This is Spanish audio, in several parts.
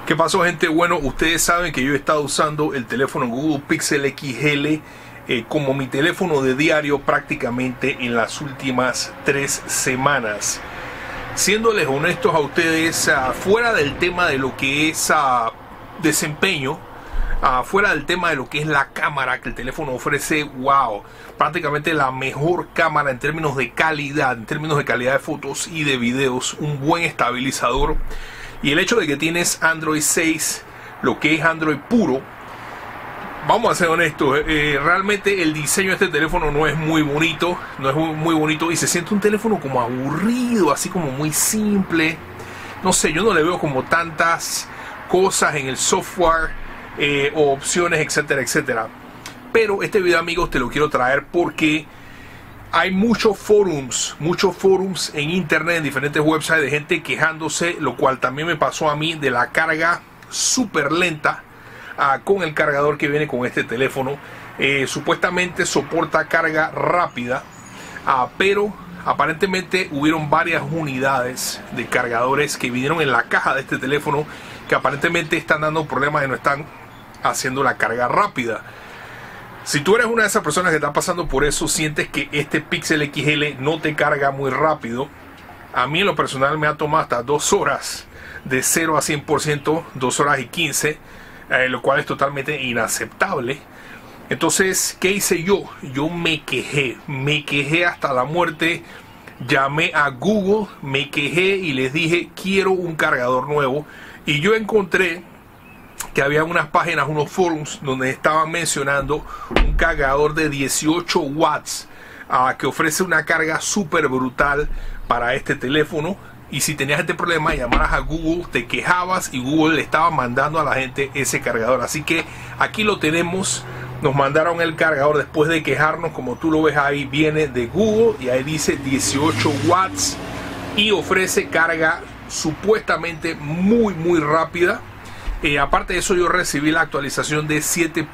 ¿Qué pasó, gente? Bueno, ustedes saben que yo he estado usando el teléfono Google Pixel XL como mi teléfono de diario prácticamente en las últimas 3 semanas. Siéndoles honestos a ustedes, fuera del tema de lo que es desempeño, fuera del tema de lo que es la cámara que el teléfono ofrece, wow, prácticamente la mejor cámara en términos de calidad, de fotos y de videos, un buen estabilizador. Y el hecho de que tienes Android 6, lo que es Android puro, vamos a ser honestos, realmente el diseño de este teléfono no es muy bonito, y se siente un teléfono como aburrido, así como muy simple. No sé, yo no le veo como tantas cosas en el software o opciones, etcétera, etcétera. Pero este video, amigos, te lo quiero traer porque hay muchos forums en internet, en diferentes websites, de gente quejándose, lo cual también me pasó a mí, de la carga súper lenta con el cargador que viene con este teléfono. Supuestamente soporta carga rápida, pero aparentemente hubieron varias unidades de cargadores que vinieron en la caja de este teléfono que aparentemente están dando problemas y no están haciendo la carga rápida. Si tú eres una de esas personas que está pasando por eso, sientes que este Pixel XL no te carga muy rápido, a mí en lo personal me ha tomado hasta 2 horas de 0 a 100%, 2 horas y 15, lo cual es totalmente inaceptable. Entonces, ¿qué hice yo? Yo me quejé hasta la muerte. Llamé a Google, me quejé y les dije, quiero un cargador nuevo. Y yo encontré que había unas páginas, unos forums donde estaban mencionando un cargador de 18 watts que ofrece una carga súper brutal para este teléfono. Y si tenías este problema, llamaras a Google, te quejabas y Google le estaba mandando a la gente ese cargador. Así que aquí lo tenemos. Nos mandaron el cargador después de quejarnos. Como tú lo ves ahí, viene de Google y ahí dice 18 watts y ofrece carga supuestamente muy rápida. Aparte de eso, yo recibí la actualización de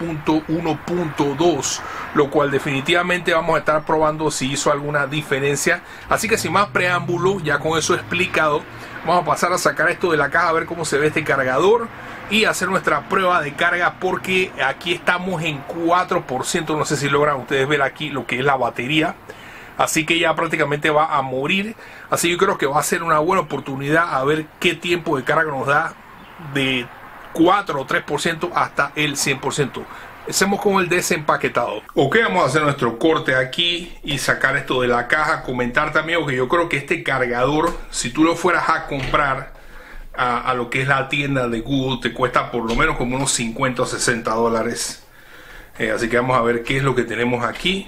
7.1.2, lo cual definitivamente vamos a estar probando si hizo alguna diferencia. Así que sin más preámbulo, ya con eso explicado, vamos a pasar a sacar esto de la caja, a ver cómo se ve este cargador y hacer nuestra prueba de carga, porque aquí estamos en 4%. No sé si logran ustedes ver aquí lo que es la batería. Así que ya prácticamente va a morir. Así que yo creo que va a ser una buena oportunidad a ver qué tiempo de carga nos da, de 4 o 3% hasta el 100%. Hacemos con el desempaquetado. Ok, vamos a hacer nuestro corte aquí y sacar esto de la caja. Comentarte, amigo, que yo creo que este cargador, si tú lo fueras a comprar a lo que es la tienda de Google, te cuesta por lo menos como unos 50 o 60 dólares. Así que vamos a ver qué es lo que tenemos aquí.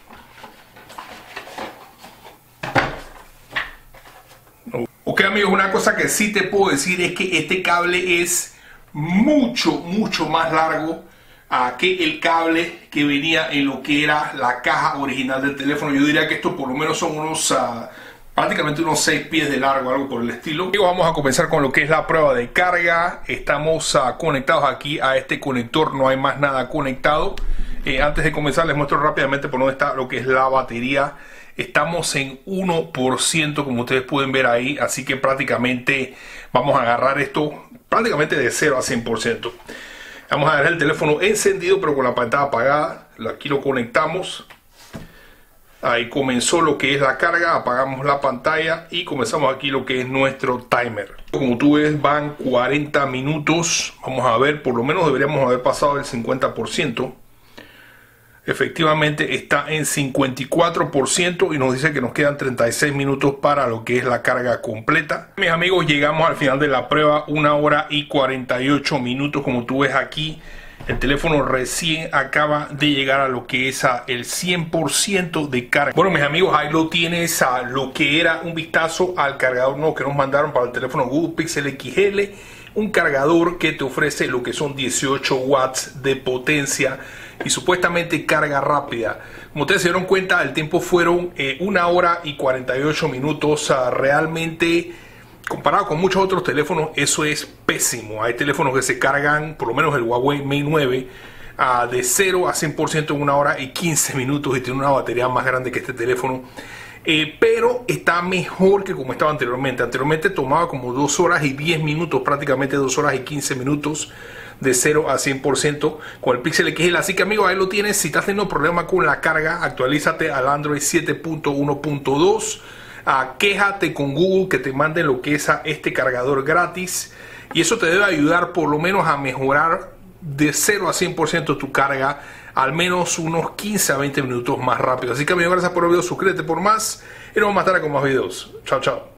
Ok, amigos, una cosa que sí te puedo decir es que este cable es mucho más largo que el cable que venía en lo que era la caja original del teléfono. Yo diría que esto por lo menos son unos prácticamente unos 6 pies de largo, algo por el estilo. Y vamos a comenzar con lo que es la prueba de carga. Estamos conectados aquí a este conector, no hay más nada conectado. Antes de comenzar les muestro rápidamente por dónde está lo que es la batería. Estamos en 1%, como ustedes pueden ver ahí, así que prácticamente vamos a agarrar esto prácticamente de 0 a 100%. Vamos a dejar el teléfono encendido pero con la pantalla apagada. Aquí lo conectamos. Ahí comenzó lo que es la carga, apagamos la pantalla y comenzamos aquí lo que es nuestro timer. Como tú ves, van 40 minutos. Vamos a ver, por lo menos deberíamos haber pasado el 50%. Efectivamente está en 54% y nos dice que nos quedan 36 minutos para lo que es la carga completa. Mis amigos, llegamos al final de la prueba, 1 hora y 48 minutos. Como tú ves aquí, el teléfono recién acaba de llegar a lo que es el 100% de carga. Bueno, mis amigos, ahí lo tienes, a lo que era un vistazo al cargador nuevo que nos mandaron para el teléfono Google Pixel XL. Un cargador que te ofrece lo que son 18 watts de potencia y supuestamente carga rápida. Como ustedes se dieron cuenta, el tiempo fueron 1 hora y 48 minutos. Realmente, comparado con muchos otros teléfonos, eso es pésimo. Hay teléfonos que se cargan, por lo menos el Huawei Mate 9, de 0 a 100% en 1 hora y 15 minutos y tiene una batería más grande que este teléfono. pero está mejor que como estaba anteriormente. Anteriormente tomaba como 2 horas y 10 minutos, prácticamente 2 horas y 15 minutos de 0 a 100% con el Pixel XL. Así que, amigo, ahí lo tienes. Si estás teniendo problemas con la carga, actualízate al Android 7.1.2. Quéjate con Google que te manden lo que es este cargador gratis, y eso te debe ayudar por lo menos a mejorar de 0 a 100% tu carga, al menos unos 15 a 20 minutos más rápido. Así que, amigo, gracias por el video, suscríbete por más y nos vemos más tarde con más videos. Chao, chao.